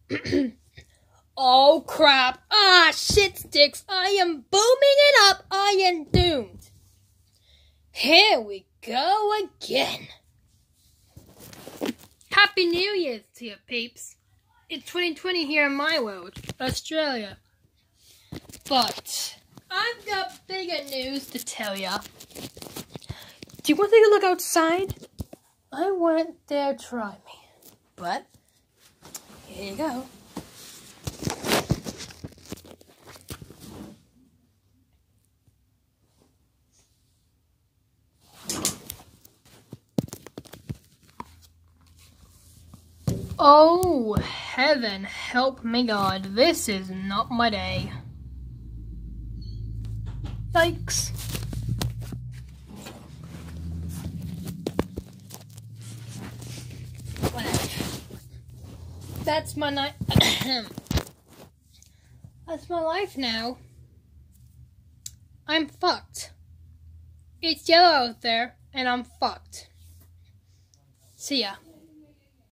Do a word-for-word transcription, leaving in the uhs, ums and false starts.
Oh crap! Ah, shit sticks! I am booming it up! I am doomed! Here we go again! Happy New Year's to you peeps! It's twenty twenty here in my world, Australia. But I've got bigger news to tell ya. Do you want to take a look outside? I wouldn't dare try me. But here you go. Oh, heaven help me God, this is not my day. Yikes. Whatever. That's my night. That's my life now. I'm fucked. It's yellow out there, and I'm fucked. See ya.